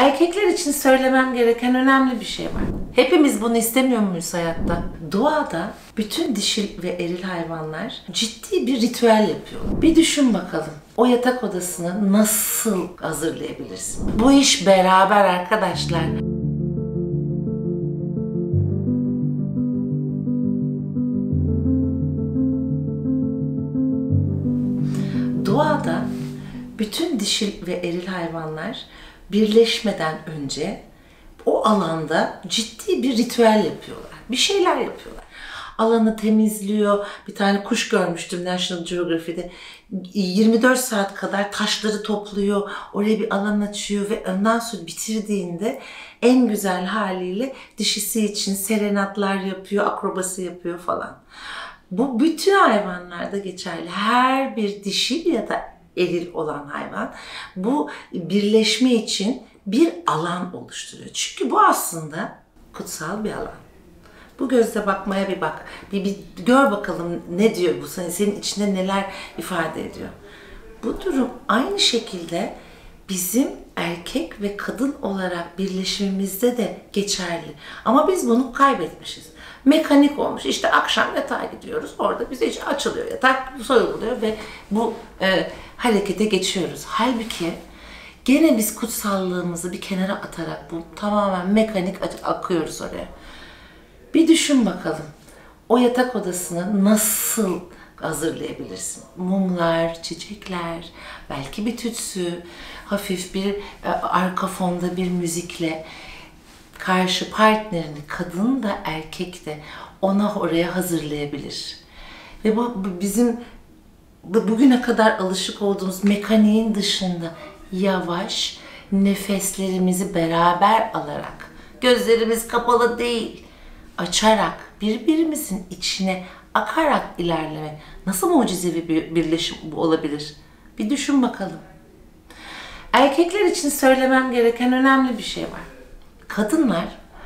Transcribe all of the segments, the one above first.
Erkekler için söylemem gereken önemli bir şey var. Hepimiz bunu istemiyor muyuz hayatta? Doğada bütün dişil ve eril hayvanlar ciddi bir ritüel yapıyor. Bir düşün bakalım. O yatak odasını nasıl hazırlayabilirsin? Bu iş beraber arkadaşlar. Doğada bütün dişil ve eril hayvanlar birleşmeden önce o alanda ciddi bir ritüel yapıyorlar. Bir şeyler yapıyorlar. Alanı temizliyor. Bir tane kuş görmüştüm National Geographic'de. 24 saat kadar taşları topluyor. Oraya bir alan açıyor ve ondan sonra bitirdiğinde en güzel haliyle dişisi için serenatlar yapıyor, akrobasi yapıyor falan. Bu bütün hayvanlarda geçerli. Her bir dişil ya da eril olan hayvan bu birleşme için bir alan oluşturuyor. Çünkü bu aslında kutsal bir alan. Bu gözle bakmaya bir bak. Bir gör bakalım ne diyor bu, senin içinde neler ifade ediyor. Bu durum aynı şekilde bizim erkek ve kadın olarak birleşimimizde de geçerli. Ama biz bunu kaybetmişiz. Mekanik olmuş. İşte akşam yatağa gidiyoruz. Orada bize açılıyor yatak, soyuluyor ve bu harekete geçiyoruz. Halbuki gene biz kutsallığımızı bir kenara atarak bu tamamen mekanik akıyoruz oraya. Bir düşün bakalım. O yatak odasını nasıl hazırlayabilirsin? Mumlar, çiçekler, belki bir tütsü, hafif bir arka fonda bir müzikle karşı partnerini, kadın da erkek de ona oraya hazırlayabilir. Ve bu bizim bugüne kadar alışık olduğumuz mekaniğin dışında yavaş nefeslerimizi beraber alarak, gözlerimiz kapalı değil, açarak, birbirimizin içine akarak ilerlemek nasıl mucizevi bir birleşim olabilir? Bir düşün bakalım. Erkekler için söylemem gereken önemli bir şey var. Kadınlar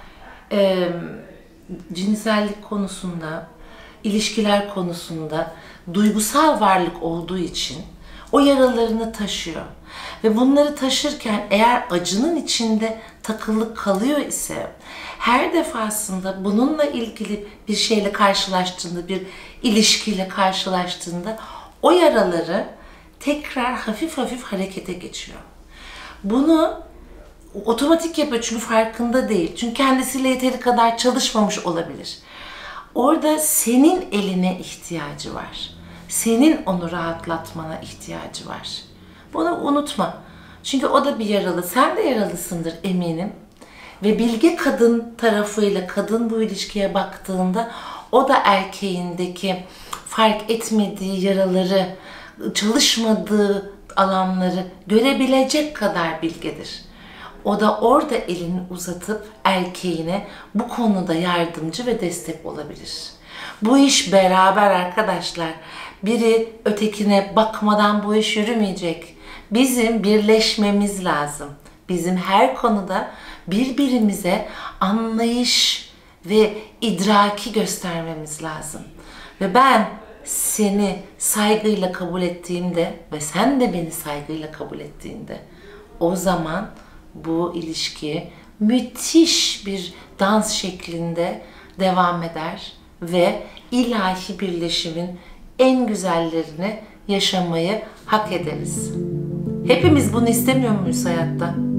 cinsellik konusunda, ilişkiler konusunda duygusal varlık olduğu için o yaralarını taşıyor. Ve bunları taşırken eğer acının içinde takılı kalıyor ise her defasında bununla ilgili bir şeyle karşılaştığında, bir ilişkiyle karşılaştığında o yaraları tekrar hafif hafif harekete geçiyor. Bunu otomatik yapıyor çünkü farkında değil. Çünkü kendisiyle yeteri kadar çalışmamış olabilir. Orada senin eline ihtiyacı var. Senin onu rahatlatmana ihtiyacı var. Bunu unutma. Çünkü o da bir yaralı. Sen de yaralısındır eminim. Ve bilge kadın tarafıyla kadın bu ilişkiye baktığında o da erkeğindeki fark etmediği yaraları, çalışmadığı alanları görebilecek kadar bilgedir. O da orada elini uzatıp erkeğine bu konuda yardımcı ve destek olabilir. Bu iş beraber arkadaşlar. Biri ötekine bakmadan bu iş yürümeyecek. Bizim birleşmemiz lazım. Bizim her konuda birbirimize anlayış ve idraki göstermemiz lazım. Ve ben seni saygıyla kabul ettiğimde ve sen de beni saygıyla kabul ettiğinde o zaman bu ilişki müthiş bir dans şeklinde devam eder ve ilahi birleşimin en güzellerini yaşamayı hak ederiz. Hepimiz bunu istemiyor muyuz hayatta?